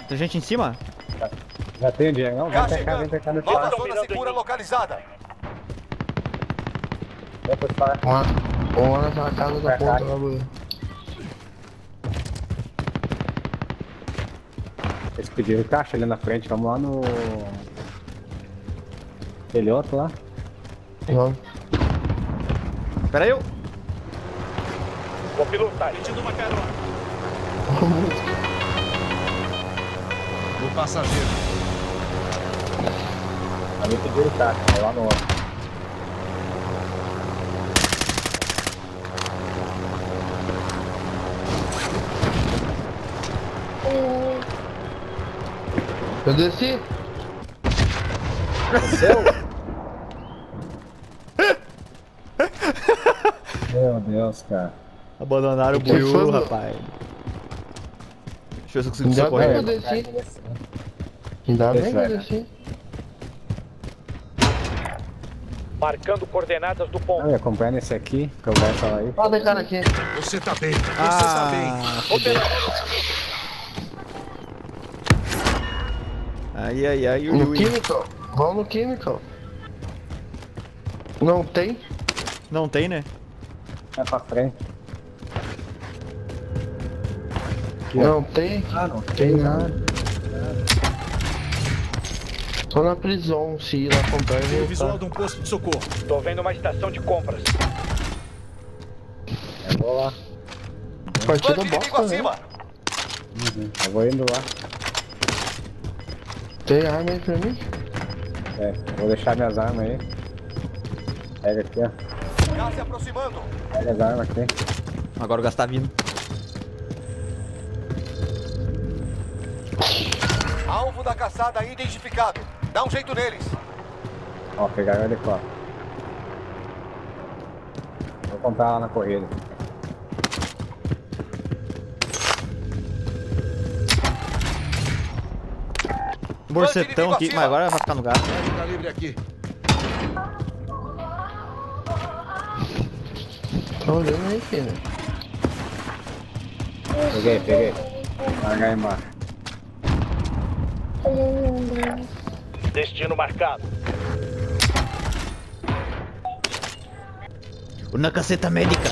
Tem gente em cima? Já tem o Diego, não? Gás Vem chegando. cá no Nova espaço. zona segura localizada. Vem pro espaço. Uma na casa da ponta lá, mano. Eles pediram caixa ali na frente, vamos lá no... Aquele outro lá. Vamos. Pera aí, eu. O piloto tá pedindo uma carona. O passageiro. Ali pediram caixa, vai lá no outro. Eu desci. Desceu? Meu Deus, cara. Abandonaram o Que foi, Buiu, mano? rapaz. Deixa eu ver se eu consigo Ainda bem socorrer. que eu desci. Ainda bem que eu desci. Marcando coordenadas do ponto. Não, eu acompanho esse aqui, que eu vou falar aí. Ó, tem cara aqui. Você tá bem. Você tá bem. Fudeu. Ai, ai, ai, ui, No ui. Chemical. Vamos no Chemical. Não tem? Não tem, né? Vai pra frente. Não tem? Ah, não Tem nada. Só na prisão, se ir lá comprar e Tem o visual voltar. de um posto de socorro. Tô vendo uma estação de compras. Eu vou lá. Partida Bande inimigo bosta, né? acima. Eu vou indo lá. Tem arma aí pra mim? É, vou deixar minhas armas aí. Pega aqui, ó. Gás se aproximando. Pega as armas aqui. Agora o gás tá vindo. Alvo da caçada identificado. Dá um jeito neles. Ó, pegaram ele fora. Vou comprar lá na corrida. Borcetão aqui, mas agora vai ficar no gás. Tá livre aqui. Tá olhando aí, filho. Peguei. Largar embaixo. Destino marcado. Na caceta médica.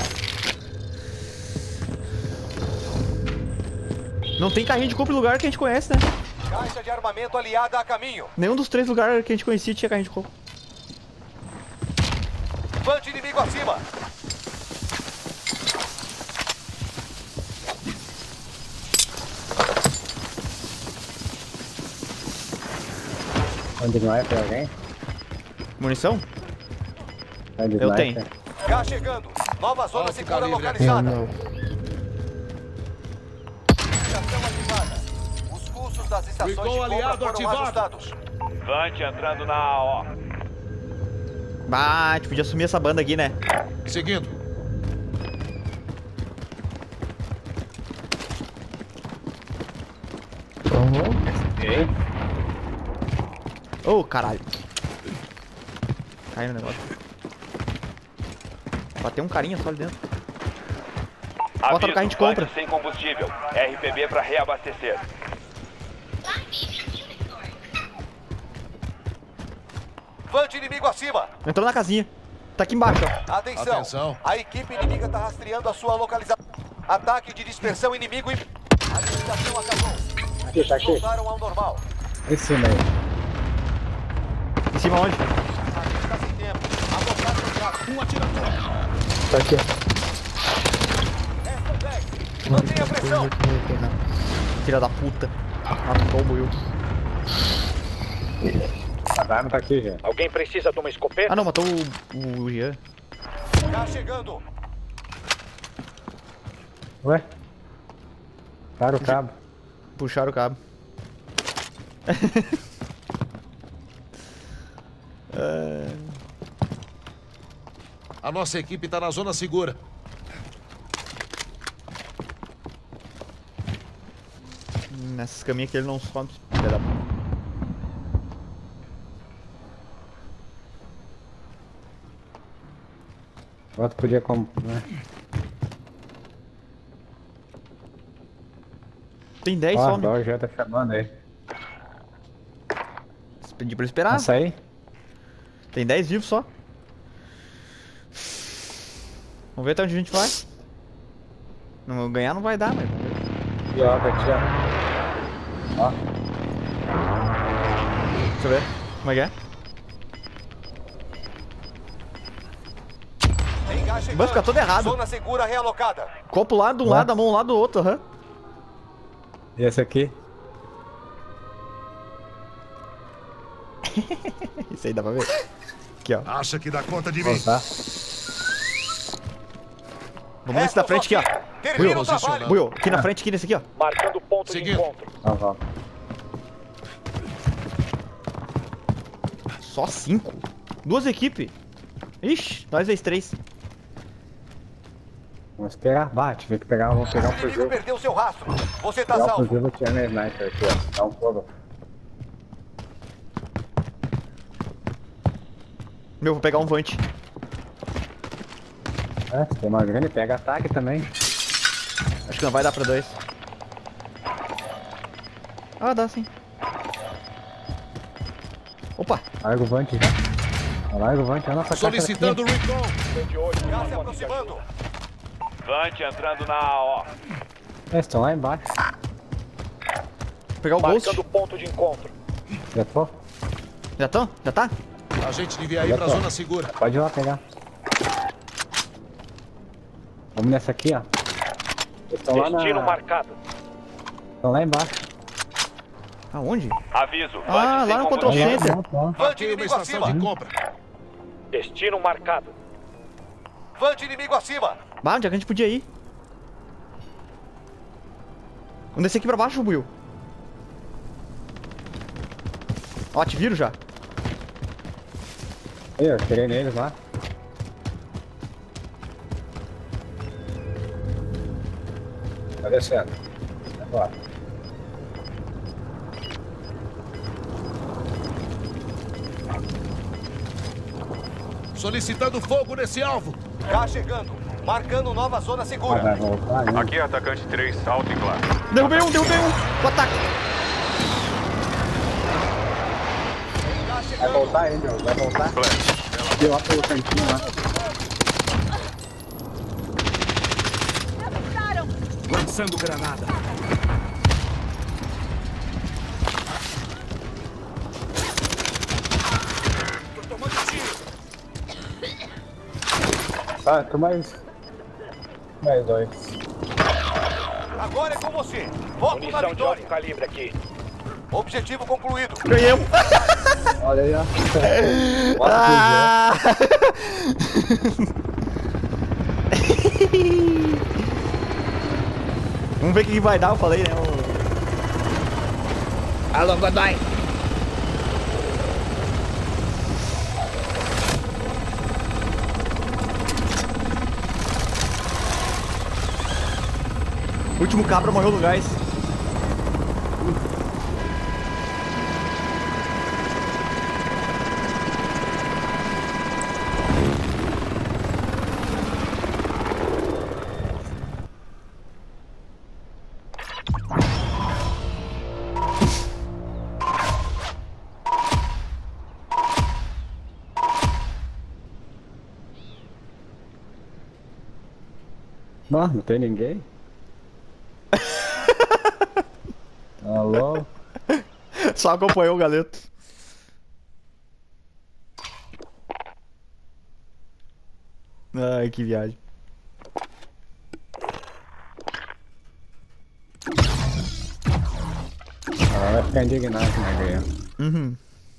Não tem carrinho de compra em lugar que a gente conhece, né? Caixa de armamento aliada a caminho. Nenhum dos 3 lugares que a gente conhecia tinha carrinho de compra. Bande inimigo acima. Onde não é? Tem alguém? Munição? Onde Eu não é, tenho. tem. Gás chegando. Nova zona segura Eu localizada. não. Estação ativada. Os cursos das estações de compra foram ajustados. Vante entrando na AO. Ah, a gente podia assumir essa banda aqui, né? Seguindo. Uhum. Ô, caralho. Caiu no negócio. Bateu um carinha só ali dentro. Bota no carrinho de compra. Vante sem combustível. RPB para reabastecer. Vante inimigo acima. Entrou na casinha. Tá aqui embaixo, ó. Atenção. A equipe inimiga tá rastreando a sua localização. Ataque de dispersão inimigo e... A limitação acabou. Tá aqui. Voltaram ao normal. Em cima aí. Em cima onde? A gente tá sem tempo. Apontar seu jato. Um atirador. Tá aqui, Restam 10. Mantenha a pressão. Filha da puta. Matou o Buiu. A arma tá aqui, gente. Alguém precisa de uma escopeta? Ah não, matou o Jean. Tá chegando. Ué? Para o cabo. Puxaram o cabo. A nossa equipe tá na zona segura. Nessas caminhas que ele não some. Filha da puta. O outro podia comprar, né? Tem 10 Ó, só, o meu. Dodge já tá chamando aí. Pedi pra ele esperar. Passa aí. Tem 10 vivos só. Vamos ver até onde a gente vai. Não, ganhar não vai dar, mas vamos ver. E ó, aqui, ó. Ó. Deixa eu ver. Como é que é? Tem gás Vai ficar chegando. todo errado. Zona segura realocada. Copo lá de um lado, a mão lá do outro, aham. E esse aqui? Isso aí dá pra ver. Aqui, ó. Acha que dá conta de mim? Tá. Vamos nesse da frente aqui, ó. Termina o trabalho. Buiu, aqui na frente, aqui nesse aqui, ó. Marcando ponto de Seguindo. encontro. Então vamos. Só 5? 2 equipes? Ixi, nós vezes 3. Vamos pegar. Bate, vem que pegar. Vamos pegar um O inimigo fuzil. perdeu seu rastro. Você tá Pegar um salvo. fuzil, tinha minha sniper aqui, ó. Dá um fogo. Meu, vou pegar um Vant. É, tem uma grande, pega ataque também. Acho que não vai dar pra 2. Ah, dá sim. Opa! Larga o Vant já. Larga o Vant, a nossa Solicitando recon. Gás se aproximando. Vant entrando na AO. Estão lá embaixo. Vou pegar o Ghost. Marcando ponto de encontro. Já tô? Já estão? Já tá? A gente devia ir pra zona segura. Pode ir lá pegar. Vamos nessa aqui, ó. Eles estão lá Destino na... marcado. Estão lá embaixo. Aonde? Aviso. Vant Ah, sem lá no control compromisso. center. Vante Marquei uma inimigo estação acima. de compra. Destino marcado. Vante inimigo acima. Bah, onde é que a gente podia ir? Vamos descer aqui pra baixo, Buiu. Ó, te viro já. Aí, eu tirei neles lá. Tá descendo. Agora. Solicitando fogo nesse alvo. Gás chegando. Marcando nova zona Ah, segura. vai voltar, né? Aqui, atacante 3, alto e claro. Derrubei um. O ataque. Gás Vai chegando. voltar aí, meu. Vai voltar. Aqui lá pelo cantinho lá. Lançando granada. Tô tomando tiro. Tá, tu mais... Mais 2. Agora é com você. Foco na Munição de alto vitória. calibre aqui. Objetivo concluído. Ganhamos. Olha aí, ó. Ah! Vamos ver o que vai dar, eu falei, né? Alô, Godoy. O último cabra morreu no gás. Não tem ninguém. Alô? Só acompanhou o galeto. Ai, que viagem. Ela vai ficar indignado que não ganhou. Uhum.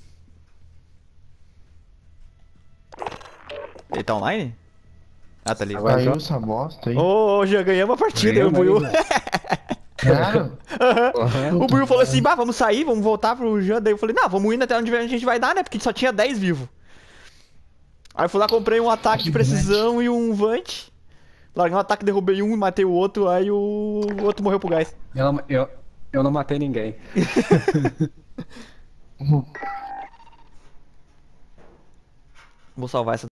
Ele tá online? Ah, tá ali. Agora Caiu já- essa bosta aí. Ô, já ganhamos a partida, o Ganhamos Buiu. ainda. Claro. O Buiu falou assim, bah, vamos sair, vamos voltar pro Jean. Daí eu falei, não, vamos indo até onde a gente vai dar, né? Porque só tinha 10 vivos. Aí eu fui lá, comprei um ataque de precisão e um Vant. Larguei um ataque, derrubei um e matei o outro, aí o outro morreu pro gás. Eu não matei ninguém. Vou salvar essa.